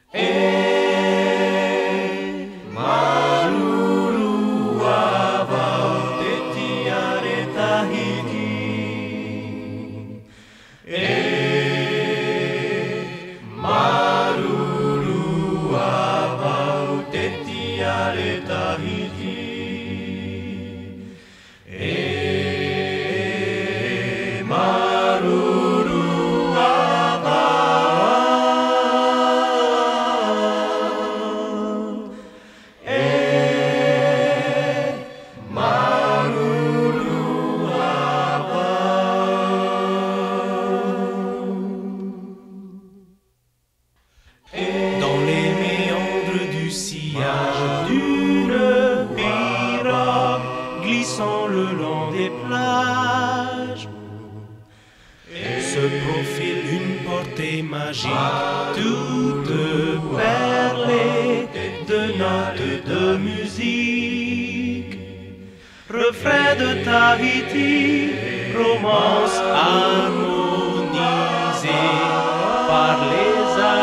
Marurua wau te tiare Tahiti. Marurua wau te tiare Tahiti. Marurua wau. Marurua wau. Dans les méandres du sillage d'une pirogue glissant le long des plages, se profile une portée magique, toute perlée de notes de musique. Refrain de Tahiti, romance harmonisée par les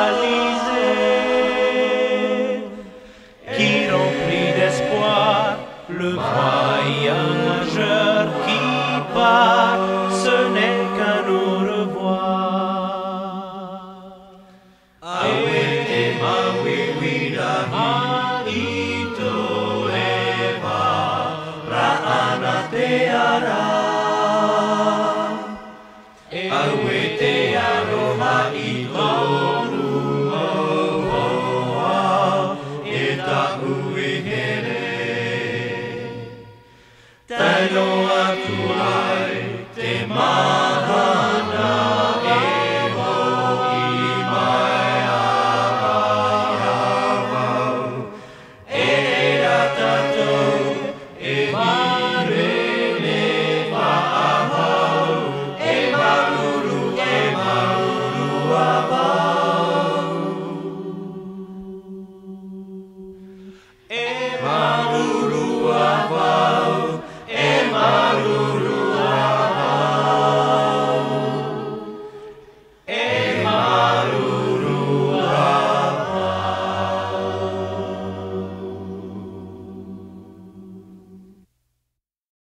alizés, qui remplit d'espoir le voyageur qui part, ce n'est qu'un au revoir.